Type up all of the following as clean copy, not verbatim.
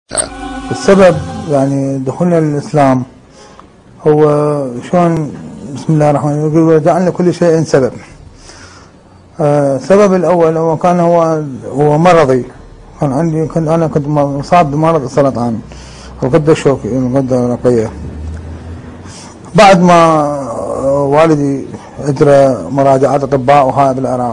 السبب يعني دخولنا للإسلام هو شلون؟ بسم الله الرحمن الرحيم. يقول وجعلنا كل شيء سبب. السبب الأول هو مرضي. أنا كنت مصاب بمرض السرطان، الغدة الشوكية، الغدة الرقية. بعد ما والدي أجرى مراجعات أطباء وهاي بالعراق،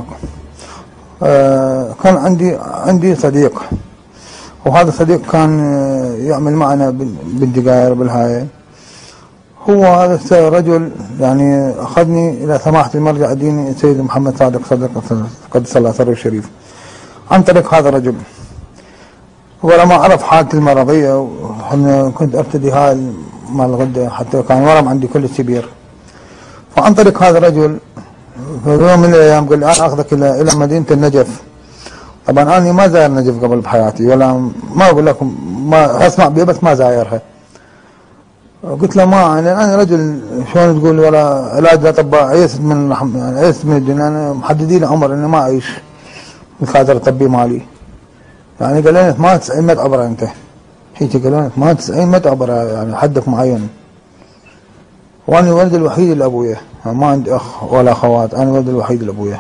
كان عندي صديق، وهذا الصديق كان يعمل معنا بالدقاير بالهاي. هو هذا الرجل يعني أخذني إلى سماحة المرجع الديني السيد محمد صادق قدس الله سره الشريف عن طريق هذا الرجل. ولما عرف حالتي المرضية، وأنا كنت أرتدي هاي مال الغدة، حتى كان ورم عندي كل كبير. فعن طريق هذا الرجل في يوم من الأيام قال لي أنا أخذك إلى مدينة النجف. طبعا أنا ما زاير النجف قبل بحياتي، ولا ما أقول لكم ما أسمع بها بس ما زايرها. قلت له ما أنا رجل شلون تقول ولا علاج الأطباء، عيست من الدنيا، أنا محددين لي عمر إني ما أعيش بالكادر الطبي مالي. يعني قال لي ما 90 متر عبره أنت، هيك قالوا لي ما 90 متر عبره، يعني حدك معين. وأنا الولد الوحيد لأبويا، ما عندي أخ ولا أخوات، أنا الولد الوحيد لأبويا.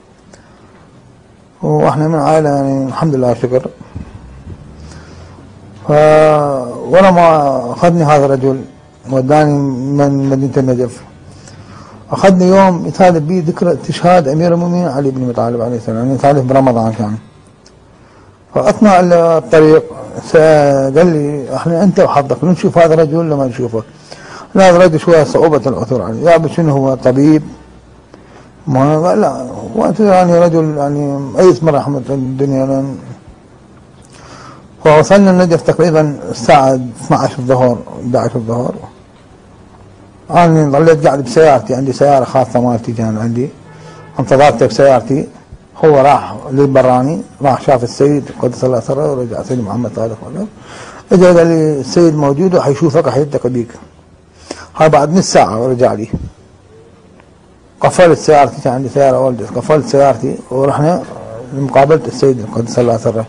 واحنا من عائله يعني الحمد لله شكر. ولما اخذني هذا الرجل وداني من مدينه النجف، اخذني يوم يتالف به ذكرى استشهاد امير المؤمنين علي بن ابي طالب عليه السلام، يعني يتالف برمضان كان. فاثناء الطريق قال لي احنا انت وحظك نشوف هذا الرجل ولا ما نشوفه؟ هذا الرجل شويه صعوبه العثور عليه، يا شنو هو طبيب؟ ما قال لا، وانت يعني رجل يعني ايس من رحمه الدنيا. فوصلنا النجف تقريبا الساعه 12 الظهر 11 الظهر. انا ظليت قاعد بسيارتي، عندي سياره خاصه مالتي كان عندي، انتظرته بسيارتي. هو راح للبراني، راح شاف السيد قدس الله سره، ورجع السيد محمد صادق اجى قال لي السيد موجود وحيشوفك وحيلتقي بيك. هاي بعد نص ساعه ورجع لي. قفلت سيارتي، كان عندي سيارة أولدس، قفلت سيارتي ورحنا لمقابلة السيد قدس الله سره.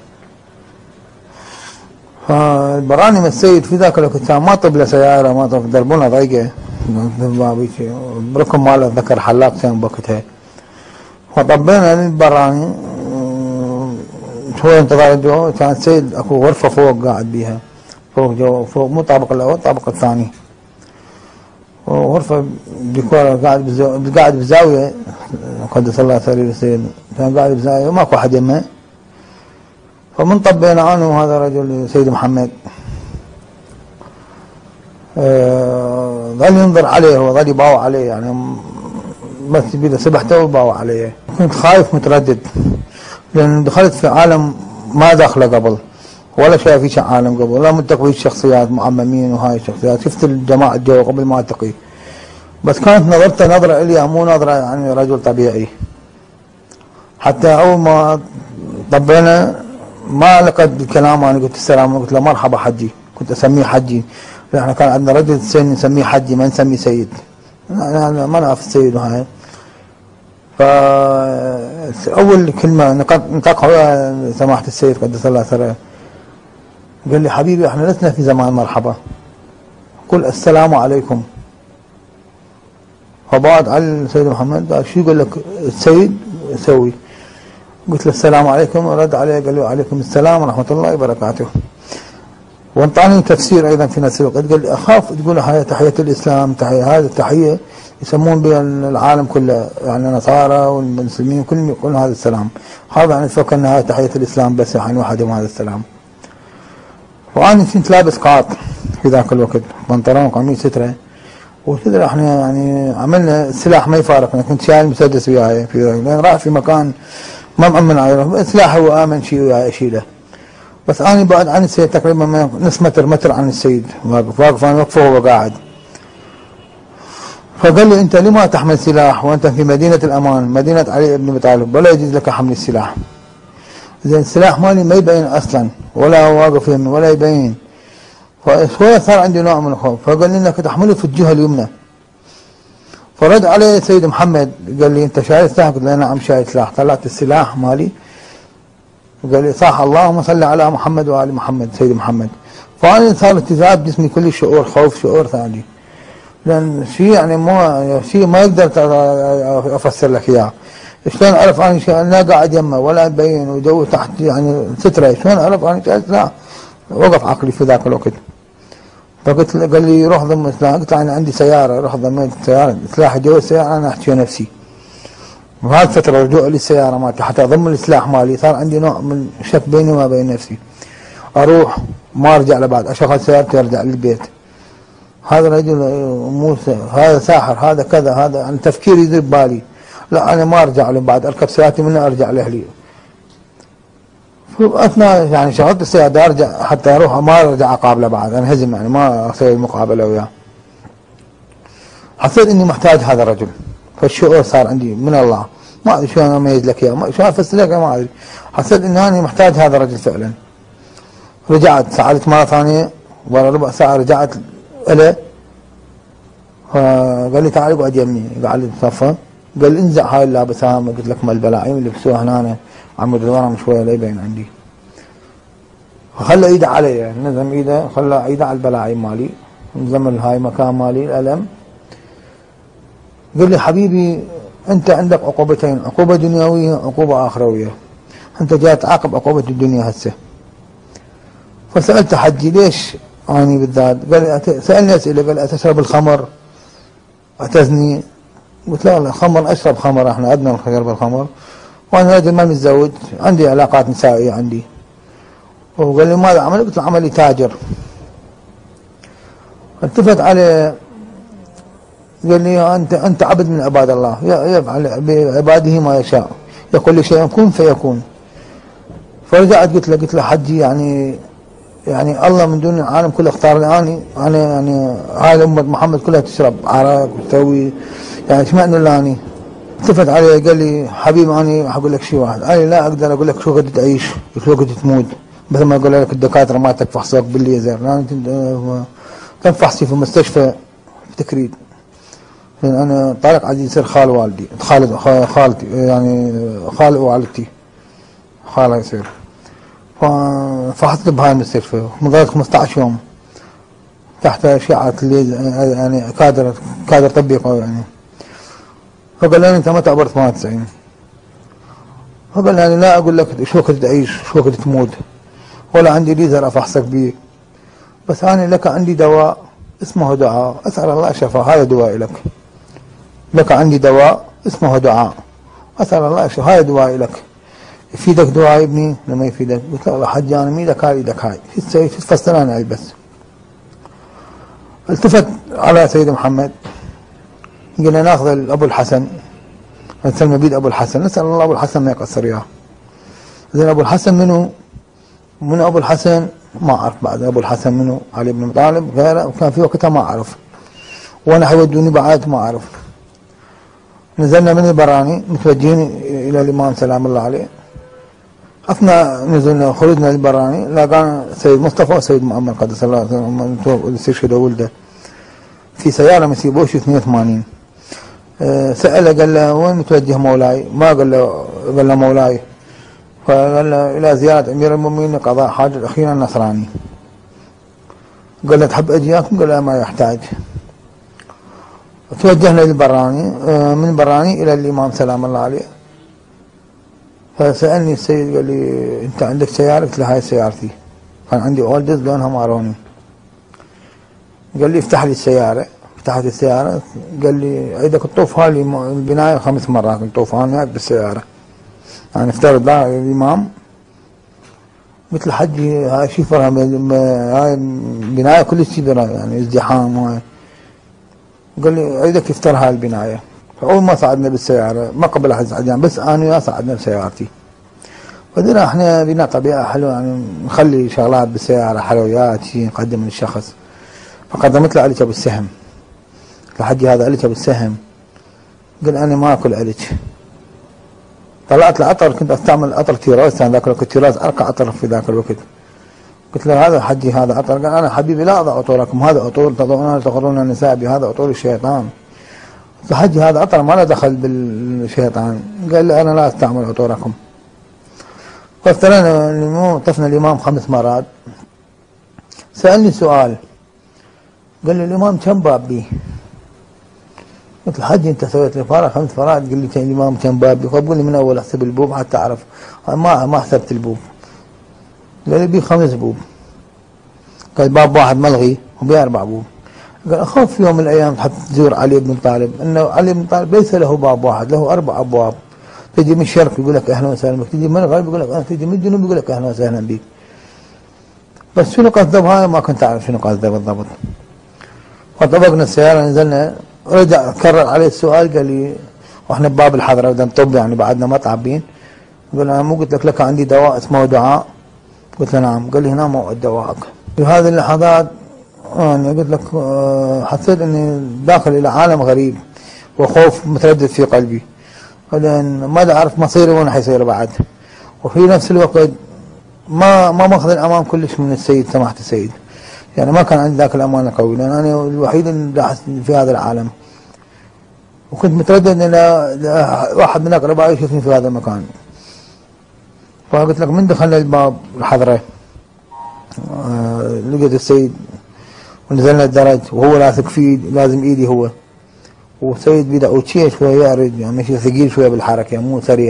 فالبراني من السيد في ذاك الوقت كان ما طب له سيارة، ما طب، دربونا ضيقة، بركم ماله ذكر حلاق كان بوقتها. فطبينا للبراني شوية انتظار الجو. كان السيد اكو غرفة فوق قاعد بيها، فوق جو فوق، مو الطابق الأول الطابق الثاني، وغرفة ديكور قاعد بزاوية قدس الله سره السيد، كان قاعد بزاوية وماكو أحد يمه. فمن طبينا أنا وهذا الرجل سيد محمد، ظل ينظر عليه، هو ظل يباوع عليه، يعني بس بيده سبحته ويباوع عليه. كنت خايف متردد، لأن دخلت في عالم ما داخله قبل، ولا شايف فيش عالم قبل، ولا ملتقي شخصيات معممين وهاي الشخصيات. شفت الجماعة الجو قبل ما التقي، بس كانت نظرته نظرة إلي مو نظرة يعني رجل طبيعي. حتى أول ما طبينا ما لقيت بالكلام، أنا قلت السلام، قلت له مرحبا حجي، كنت أسميه حجي، احنا كان عندنا رجل سن نسميه حجي ما نسميه سيد، أنا ما نعرف السيد وهاي. فأول كلمة نطقها سماحة السيد قدس الله سره، قال لي حبيبي احنا لسنا في زمان مرحبا، قل السلام عليكم. فبعد على السيد محمد قال شو يقول لك السيد يسوي؟ قلت له السلام عليكم، ورد عليه قال له عليكم السلام ورحمه الله وبركاته. وانطاني تفسير ايضا في نفس الوقت، قال لي اخاف تقول هاي تحيه الاسلام، تحيه هذه التحيه يسمون بها العالم كله، يعني النصارى والمسلمين كلهم يقولون هذا السلام، هذا يعني تفكر ان هاي تحيه الاسلام بس يعني وحدهم هذا السلام. وانا كنت لابس قاط في ذاك الوقت، بنطلون وقميص ستره، وكذا احنا يعني عملنا السلاح ما يفارقنا، كنت شايل مسدس وياي لان راح في مكان ما مأمن عليه، سلاحه هو امن شيء وياي اشيله. بس انا بعد عن السيد تقريبا نص متر عن السيد، واقف انا واقفه وهو قاعد. فقال لي انت لما تحمل سلاح وانت في مدينه الامان، مدينه علي بن ابي طالب، ولا يجوز لك حمل السلاح. زين السلاح مالي ما يبين اصلا، ولا واقف يمي ولا يبين. فشوية صار عندي نوع من الخوف، فقال لي انك تحمله في الجهه اليمنى. فرد علي سيد محمد قال لي انت شايل سلاح؟ قلت له نعم شايل سلاح. طلعت السلاح مالي قال لي صح اللهم صل على محمد وآل محمد سيد محمد. فأنا صار اتزاز جسمي كل شعور خوف، شعور ثاني، لأن شيء يعني شيء ما يقدر أفسر لك إياه. شلون أعرف أنا لا قاعد يمه ولا أبين وجو تحت يعني سترة، شلون أعرف أنا؟ لا، وقف عقلي في ذاك الوقت. فقلت قال لي روح ضم سلاح. قلت له أنا عندي سيارة، روح ضميت السيارة، سلاح جوا السيارة أنا أحكي نفسي. وهذه فترة رجوع لي السيارة مالتي حتى أضم السلاح مالي، صار عندي نوع من شك بيني وما بين نفسي. أروح ما أرجع لبعد، أشغل سيارتي أرجع للبيت. هذا رجل موسى، هذا ساحر، هذا كذا، هذا يعني تفكيري يدير ببالي. لا أنا ما أرجع له بعد، أركب سيارتي منه أرجع لأهلي. أثناء يعني شغلت السيارة أرجع حتى أروح ما أرجع أقابله بعد، أنهزم يعني ما أسوي مقابلة وياه. حسيت إني محتاج هذا الرجل، فالشعور صار عندي من الله، ما أدري شلون أميز لك إياه، شلون أفسر لك ما أدري. حسيت إني أنا محتاج هذا الرجل فعلا. رجعت سألت مرة ثانية ورا ربع ساعة، رجعت له فقال لي تعال اقعد يمي، قعد لي بصفه، قال لي انزع هاي اللابسة، ما قلت لك مال البلاعيم اللي لبسوها هنا عمود الورم شويه لا يبين عندي. فخلى ايده علي، نزم ايده، خلى ايده على البلاعيم مالي، نزم هاي مكان مالي الالم. قال لي حبيبي انت عندك عقوبتين، عقوبه دنيويه وعقوبه اخرويه، انت جاي تعاقب عقوبه الدنيا هسه. فسالت حجي ليش اني بالذات؟ قال لي سالني اسئله، قال لي اتشرب الخمر؟ اتزني؟ قلت له والله خمر اشرب خمر، احنا عندنا الخير بالخمر، وانا رجل ما متزوج، عندي علاقات نسائيه عندي. وقال لي ماذا عمل؟ قلت له عملي تاجر. التفت عليه قال لي انت عبد من عباد الله، يفعل بعباده ما يشاء، يقول لي شيء كن فيكون. فرجعت قلت له حجي يعني الله من دون العالم كله اختار لي انا يعني هاي امه محمد كلها تشرب عراق وتسوي، يعني ايش معنى اللاني؟ التفت علي قال لي حبيبي انا اقول لك شيء واحد، انا لا اقدر اقول لك شو وقت تعيش وشو وقت تموت، مثل ما يقول لك الدكاتره ما تفحصك بالليزر، تنفحصي في المستشفى بتكريد. انا طارق عزيز يصير خال والدي، خالتي يعني خال والدتي، خاله يصير. فحصت بهاي المستشفى مضيت 15 يوم تحت اشعه الليزر، يعني كادر طبي قوي يعني. فقال لي انت ما تعبر 98. فقال لي انا لا اقول لك شو وقت تعيش شو وقت تموت، ولا عندي ليزر افحصك به، بس انا لك عندي دواء اسمه دعاء، اسال الله الشفاء، هذا دواء لك. لك عندي دواء اسمه دعاء، اسال الله الشفاء، هذا دواء لك. يفيدك دواء ابني لما يفيدك؟ قلت له والله حجي انا مي ايدك هاي ايدك هاي، شو تسوي؟ شو تفصل انا البس. التفت على سيد محمد قلنا ناخذ ابو الحسن، نسلم بيد ابو الحسن، نسال الله ابو الحسن ما يقصر اياه. زين ابو الحسن من ابو الحسن ما اعرف بعد ابو الحسن منو، علي بن ابي طالب غيره، وكان في وقتها ما اعرف، وانا حيودوني بعد ما اعرف. نزلنا من البراني متوجهين الى الامام سلام الله عليه. اثناء نزلنا خروجنا للبراني لقانا سيد مصطفى وسيد مؤمن قدس الله سرهم استشهدوا ولده في سياره مسيبوش 82. سأله قال له وين متوجه مولاي؟ ما قال له مولاي، فقال له الى زياره امير المؤمنين لقضاء حاجه اخينا النصراني. قال له تحب اجياكم؟ قال له ما يحتاج. توجهنا للبراني، من البراني الى الامام سلام الله عليه. فسالني السيد قال لي انت عندك سياره؟ قلت له هاي سيارتي، كان عندي اولدز لونها ماروني. قال لي افتح لي السياره، فتحت السياره قال لي عيدك تطوف هاي البنايه 5 مرات، نطوف انا بالسياره يعني افترض لا الامام. قلت له حجي هاي شفرها هاي بنايه كلش كبيره يعني ازدحام وهاي. قال لي عيدك يفتر هاي البنايه. فاول ما صعدنا بالسياره ما قبل احد صعدنا، بس انا وياه صعدنا بسيارتي. فدينا احنا بنا طبيعه حلوه يعني نخلي شغلات بالسياره حلويات شيء نقدم للشخص. فقدمت له علك ابو السهم، قلت له حجي هذا علك ابو السهم. قال انا ما اكل علك. طلعت له عطر، كنت استعمل عطر تيراز، كان ذاك الوقت تيراز ارقى عطر في ذاك الوقت. قلت له هذا حجي هذا عطر. قال انا حبيبي لا اضع عطوركم، هذا عطور تغرون النساء بهذا عطور الشيطان. قلت له حجي هذا عطر ما له دخل بالشيطان. قال لي انا لا استعمل عطوركم. فافترينا طفنا الإمام 5 مرات. سألني سؤال، قال لي الإمام كم باب بيه؟ قلت له حجي أنت سويت لي فرع 5 فرات، قال لي الإمام كم باب بيه؟ فبقول لي من أول أحسب البوب حتى أعرف. ما حسبت البوب. قال لي بيه 5 بوب. قال باب واحد ملغي وبيه 4 بوب. قال أخاف في يوم من الأيام حتى تزور علي بن طالب، أنه علي بن طالب ليس له باب واحد، له 4 أبواب. تجي من الشرق يقول لك أهلا وسهلا بك، تجي من الغرب يقول لك، تجي من الجنوب يقول لك أهلا وسهلا بك. بس شنو قصده بهاي ما كنت أعرف شنو قصده بالضبط. فطبقنا السيارة، نزلنا، رجع كرر عليه السؤال، قال لي واحنا بباب الحضرة بدنا نطب يعني بعدنا ما تعبين. قال انا مو قلت لك عندي دواء اسمه دعاء؟ قلت له نعم. قال لي هنا موعد دواءك. في هذه اللحظات يعني قلت لك حسيت اني داخل الى عالم غريب وخوف متردد في قلبي، لان ما اعرف مصيري وين حيصير بعد. وفي نفس الوقت ما ماخذ الامان كلش من السيد سماحة السيد، يعني ما كان عندي ذاك الامان القوي، لان انا الوحيد اللي احس في هذا العالم. وكنت متردد ان واحد من اقربائي يشوفني في هذا المكان. فقلت لك من دخلنا الباب الحضره لقيت السيد، ونزلنا الدرج وهو لاثق فيه، لازم ايدي هو، والسيد بدا وشي شويه يعرج، يعني ماشي ثقيل شويه بالحركه مو سريع.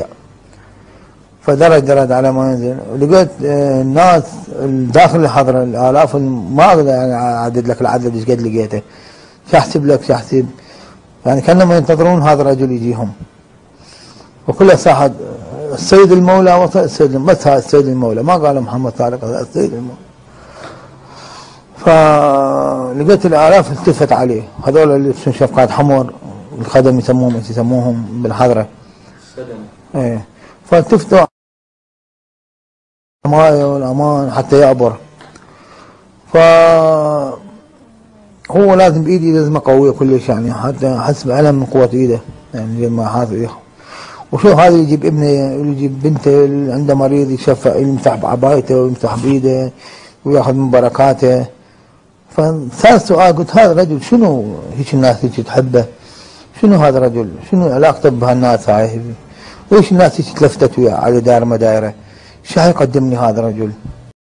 فدرج على ما ينزل، ولقيت الناس داخل الحضره الالاف، ما اقدر يعني اعدد لك العدد ايش قد لقيته. شحسب لك شحسب، يعني كانما ينتظرون هذا الرجل يجيهم. وكلها ساحه السيد المولى وصل السيد، بس هذا السيد المولى، ما قال محمد طارق، هذا السيد المولى. فلقيت الالاف التفت عليه، هذول اللي يلبسون شفقات حمر، الخدم يسموهم بالحضره. الخدم. ايه. فالتفتوا الحمايه والامان حتى يعبر. فهو لازم بايدي لازم قويه كلش، يعني حتى احس بالم من قوه ايده، يعني زي ما حاط. وشوف هذا يجيب ابنه، يجيب بنته اللي عنده مريض يشفع، يمسح بعبايته ويمسح بيده وياخذ من بركاته. فصار سؤال، قلت هذا الرجل شنو هيك الناس هيك تحبه؟ شنو هذا الرجل؟ شنو علاقته بهالناس هاي؟ ليش الناس هيك تلفتت وياه على دائره ما دائره؟ شو حيقدم لي هذا الرجل؟